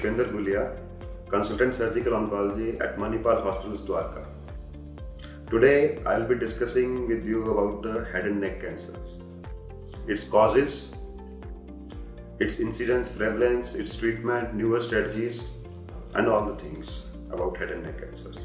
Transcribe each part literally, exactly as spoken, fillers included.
Pushpender Gulia, Consultant Surgical Oncology at Manipal Hospitals, Dwarka. Today, I will be discussing with you about the head and neck cancers, its causes, its incidence, prevalence, its treatment, newer strategies, and all the things about head and neck cancers.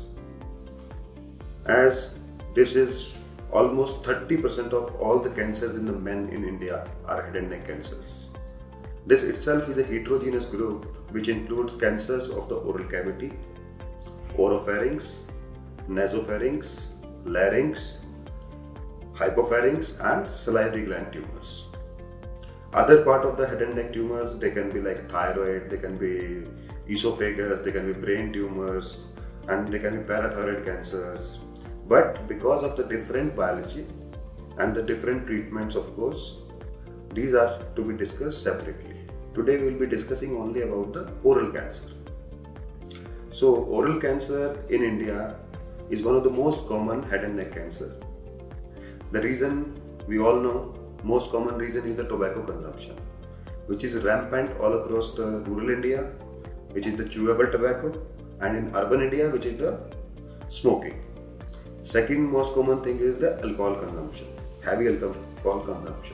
As this is almost thirty percent of all the cancers in the men in India are head and neck cancers. This itself is a heterogeneous group which includes cancers of the oral cavity, oropharynx, nasopharynx, larynx, hypopharynx, and salivary gland tumors. Other part of the head and neck tumors, they can be like thyroid, they can be esophagus, they can be brain tumors, and they can be parathyroid cancers. But because of the different biology and the different treatments, of course, these are to be discussed separately. Today we will be discussing only about the oral cancer. So oral cancer in India is one of the most common head and neck cancer. The reason we all know, most common reason is the tobacco consumption, which is rampant all across the rural India, which is the chewable tobacco, and in urban India, which is the smoking. Second most common thing is the alcohol consumption, heavy alcohol consumption.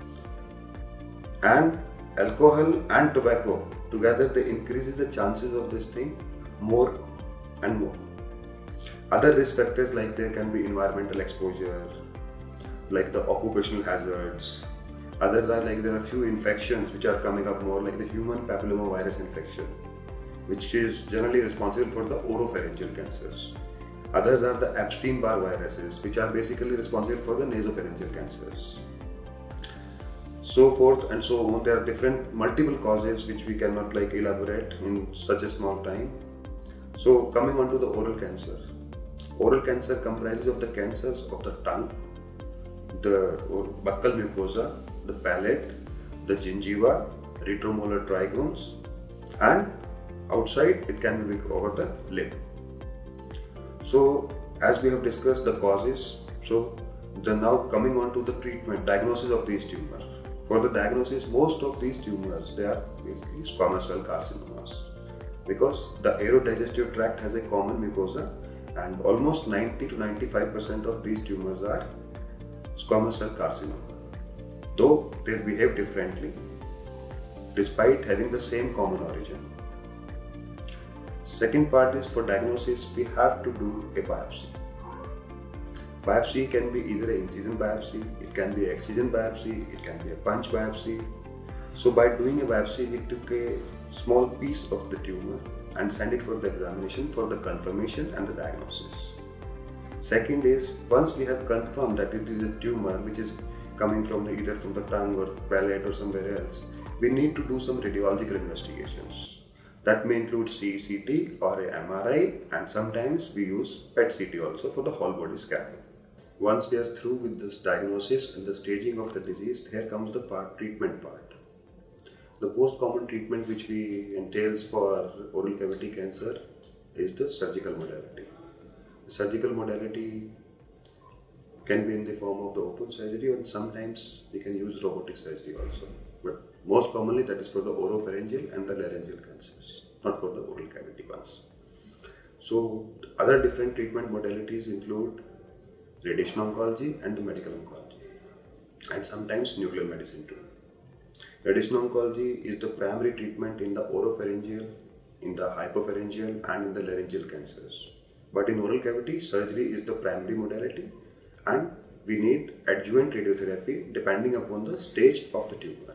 And alcohol and tobacco together, they increases the chances of this thing more and more. Other risk factors, like there can be environmental exposure, like the occupational hazards. Other than like there are few infections which are coming up more, like the human papillomavirus infection, which is generally responsible for the oropharyngeal cancers. Others are the Epstein-Barr viruses, which are basically responsible for the nasopharyngeal cancers. So forth and so on. There are different multiple causes which we cannot like elaborate in such a small time. So coming on to the oral cancer. Oral cancer comprises of the cancers of the tongue, the buccal mucosa, the palate, the gingiva, retromolar trigones, and outside it can be over the lip. So as we have discussed the causes, so the now coming on to the treatment, diagnosis of these tumors. For the diagnosis, most of these tumors, they are basically squamous cell carcinomas, because the aerodigestive tract has a common mucosa, and almost ninety to ninety-five percent of these tumors are squamous cell carcinoma, though they behave differently despite having the same common origin. Second part is, for diagnosis we have to do a biopsy. Biopsy can be either an incision biopsy, it can be an excision biopsy, it can be a punch biopsy. So by doing a biopsy, we took a small piece of the tumor and send it for the examination for the confirmation and the diagnosis. Second is, once we have confirmed that it is a tumor which is coming from the, either from the tongue or palate or somewhere else, we need to do some radiological investigations. That may include C C T or a M R I, and sometimes we use P E T C T also for the whole body scanning. Once we are through with this diagnosis and the staging of the disease, here comes the part, treatment part. The most common treatment which we entails for oral cavity cancer is the surgical modality. The surgical modality can be in the form of the open surgery, and sometimes we can use robotic surgery also. But most commonly that is for the oropharyngeal and the laryngeal cancers, not for the oral cavity ones. So other different treatment modalities include radiation oncology and the medical oncology, and sometimes nuclear medicine too. Radiation oncology is the primary treatment in the oropharyngeal, in the hypopharyngeal, and in the laryngeal cancers. But in oral cavity, surgery is the primary modality, and we need adjuvant radiotherapy depending upon the stage of the tumor.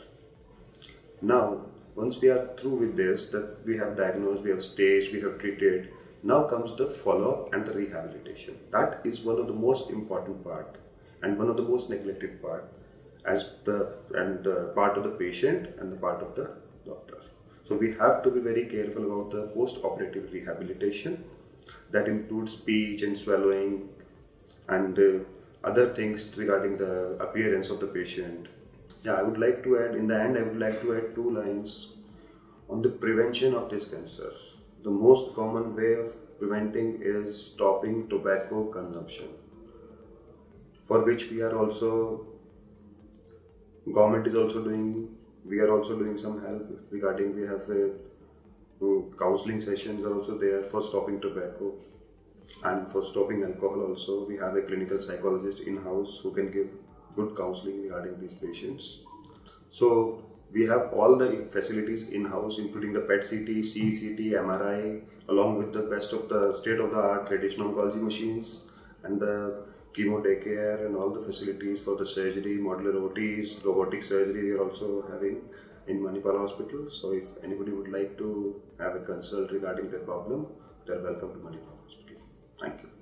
Now, once we are through with this, that we have diagnosed, we have staged, we have treated, now comes the follow-up and the rehabilitation. That is one of the most important part and one of the most neglected part, as the and the part of the patient and the part of the doctor. So we have to be very careful about the post-operative rehabilitation. That includes speech and swallowing and uh, other things regarding the appearance of the patient. Yeah, I would like to add, in the end, I would like to add two lines on the prevention of this cancer. The most common way of preventing is stopping tobacco consumption, for which we are also, government is also doing, we are also doing some help regarding, we have a Mm, counseling sessions are also there for stopping tobacco and for stopping alcohol. Also, we have a clinical psychologist in-house who can give good counseling regarding these patients. So we have all the facilities in-house, including the P E T C T, C E C T, M R I, along with the best of the state-of-the-art radiation oncology machines and the chemo day care and all the facilities for the surgery, modular O Ts, robotic surgery we are also having in Manipal Hospital. So if anybody would like to have a consult regarding their problem, they are welcome to Manipal Hospital. Thank you.